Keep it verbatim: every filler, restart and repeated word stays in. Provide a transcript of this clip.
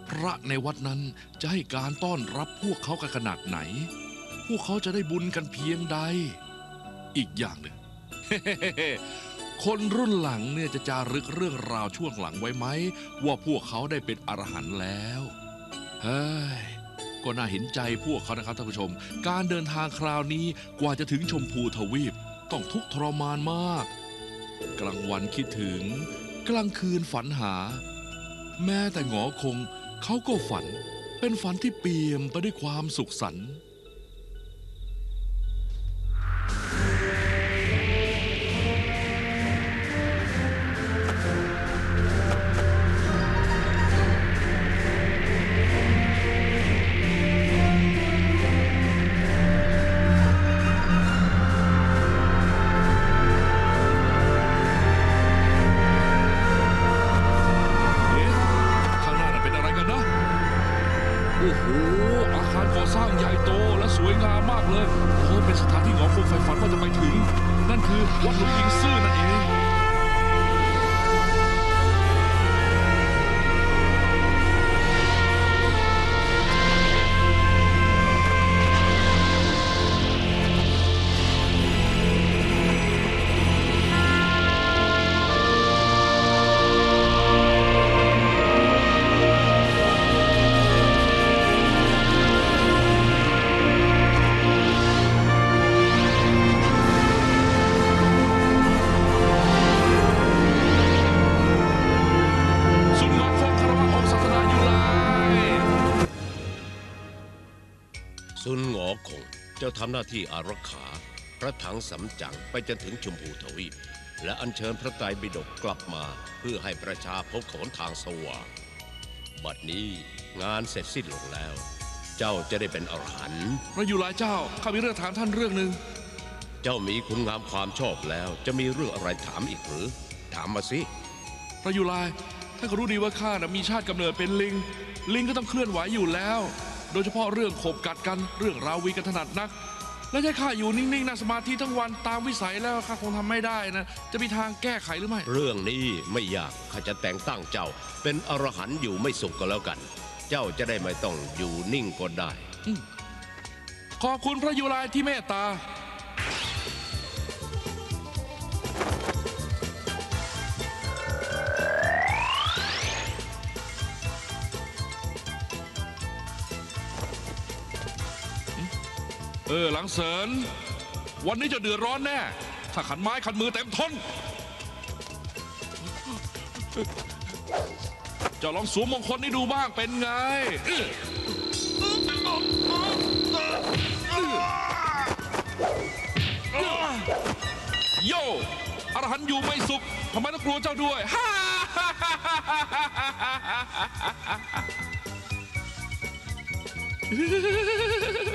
พระในวัดนั้นจะให้การต้อนรับพวกเขากันขนาดไหนพวกเขาจะได้บุญกันเพียงใดอีกอย่างหนึ่ง คนรุ่นหลังเนี่ยจะจารึกเรื่องราวช่วงหลังไว้ไหมว่าพวกเขาได้เป็นอรหันต์แล้วเฮ้ยก็น่าเห็นใจพวกเขานะครับท่านผู้ชมการเดินทางคราวนี้กว่าจะถึงชมพูทวีปต้องทุกข์ทรมานมากกลางวันคิดถึงกลางคืนฝันหาแม้แต่หงอคงเขาก็ฝันเป็นฝันที่เปี่ยมไปด้วยความสุขสันต์โอ้โหอาคารก่อสร้างใหญ่โตและสวยงามมากเลยโอ้เป็นสถานที่หงอคงใฝ่ฝันว่าจะไปถึงนั่นคือวัดหลวงอิงซื่อนั่นเองซุนหงอคงเจ้าทำหน้าที่อารักขาพระถังสำจั๋งไปจนถึงชมพูทวีปและอัญเชิญพระไตรปิฎกกลับมาเพื่อให้ประชาพบหนทางสว่างบัดนี้งานเสร็จสิ้นลงแล้วเจ้าจะได้เป็นอรหันต์พระยุลาเจ้าข้ามีเรื่องถามท่านเรื่องหนึ่งเจ้ามีคุณงามความชอบแล้วจะมีเรื่องอะไรถามอีกหรือถามมาสิพระยุลาท่านก็รู้ดีว่าข้านะมีชาติกำเนิดเป็นลิงลิงก็ต้องเคลื่อนไหวอยู่แล้วโดยเฉพาะเรื่องขบกัดกันเรื่องราวีกันถนัดนักและให้ข้าอยู่นิ่งๆนั่งสมาธิทั้งวันตามวิสัยแล้วข้าคงทำไม่ได้นะจะมีทางแก้ไขหรือไม่เรื่องนี้ไม่ยากข้าจะแต่งตั้งเจ้าเป็นอรหันต์อยู่ไม่สุขก็แล้วกันเจ้าจะได้ไม่ต้องอยู่นิ่งก็ได้ขอบคุณพระยุลาที่เมตตาเออหลังเสริญวันนี้จะเดือดร้อนแน่ถ้าขันไม้ขันมือเต็มทนจะลองสวมมงคลนี้ดูบ้างเป็นไงโย่อรหันต์อยู่ไม่สุขทำไมต้องกลัวเจ้าด้วยฮ่าฮ่า